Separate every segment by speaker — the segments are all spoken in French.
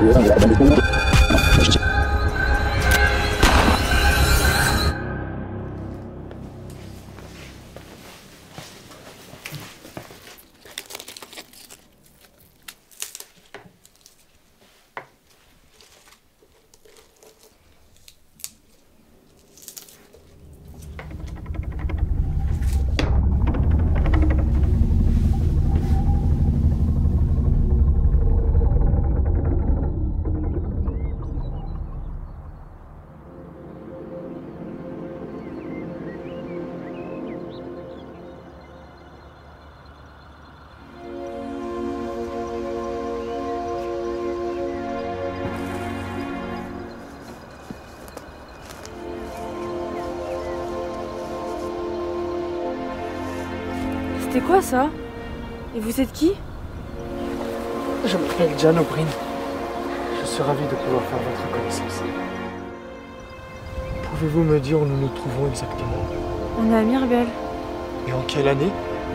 Speaker 1: C'était quoi ça? Et vous êtes qui?
Speaker 2: Je m'appelle Jan O'Brien. Je suis ravi de pouvoir faire votre connaissance. Pouvez-vous me dire où nous nous trouvons exactement?
Speaker 1: On est à Mirbel.
Speaker 2: Et en quelle année?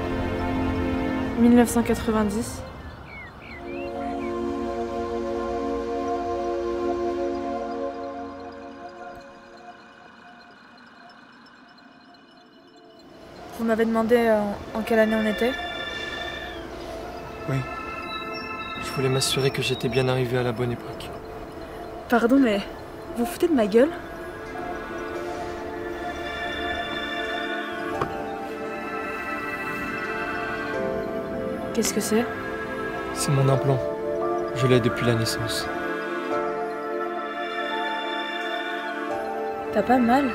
Speaker 1: 1990. Vous m'avez demandé en quelle année on était?
Speaker 2: Oui. Je voulais m'assurer que j'étais bien arrivé à la bonne époque.
Speaker 1: Pardon, mais vous vous foutez de ma gueule? Qu'est-ce que c'est?
Speaker 2: C'est mon implant. Je l'ai depuis la naissance.
Speaker 1: T'as pas mal?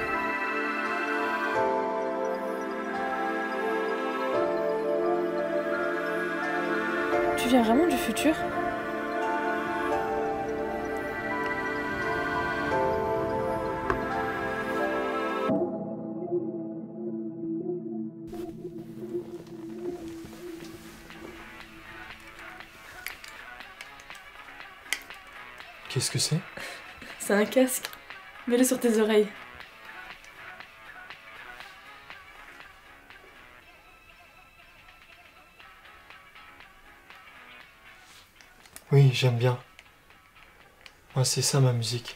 Speaker 1: Tu viens vraiment du futur?
Speaker 2: Qu'est-ce que c'est?
Speaker 1: C'est un casque. Mets-le sur tes oreilles.
Speaker 2: Oui, j'aime bien. Moi, c'est ça ma musique.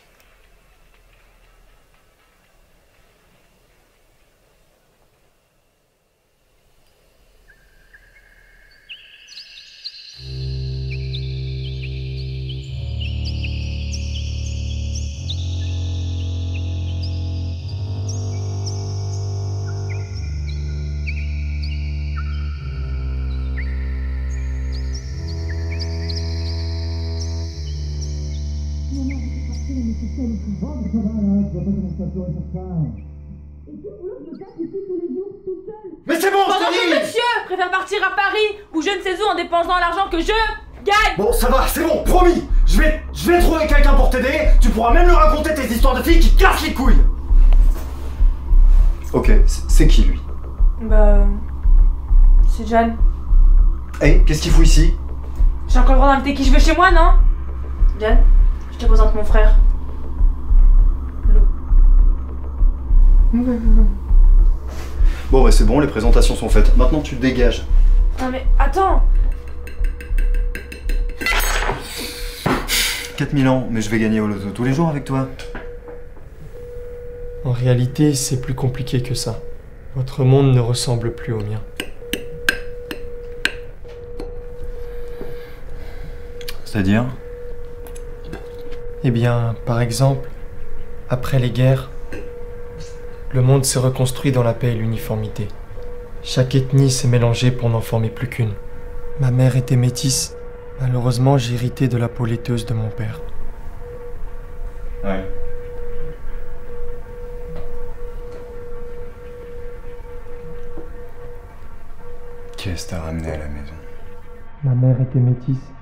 Speaker 3: Mais c'est bon, je te dis!
Speaker 1: Monsieur préfère partir à Paris ou je ne sais où en dépensant l'argent que je gagne.
Speaker 3: Bon, ça va, c'est bon, promis! Je vais trouver quelqu'un pour t'aider, tu pourras même lui raconter tes histoires de filles qui cassent les couilles! Ok, c'est qui lui?
Speaker 1: Bah... c'est Jan.
Speaker 3: Hey, qu'est-ce qu'il fout ici?
Speaker 1: J'ai encore le droit d'inviter qui je veux chez moi, non? Jan, je te présente mon frère.
Speaker 3: Bon bah c'est bon, les présentations sont faites. Maintenant tu te dégages.
Speaker 1: Non mais attends!
Speaker 3: 4000 ans, mais je vais gagner au loto tous les jours avec toi.
Speaker 2: En réalité, c'est plus compliqué que ça. Votre monde ne ressemble plus au mien.
Speaker 3: C'est-à-dire?
Speaker 2: Eh bien, par exemple, après les guerres, le monde s'est reconstruit dans la paix et l'uniformité. Chaque ethnie s'est mélangée pour n'en former plus qu'une. Ma mère était métisse. Malheureusement, j'ai hérité de la peau laiteuse de mon père.
Speaker 3: Ouais. Qu'est-ce que t'as ramené à la maison?
Speaker 2: Ma mère était métisse.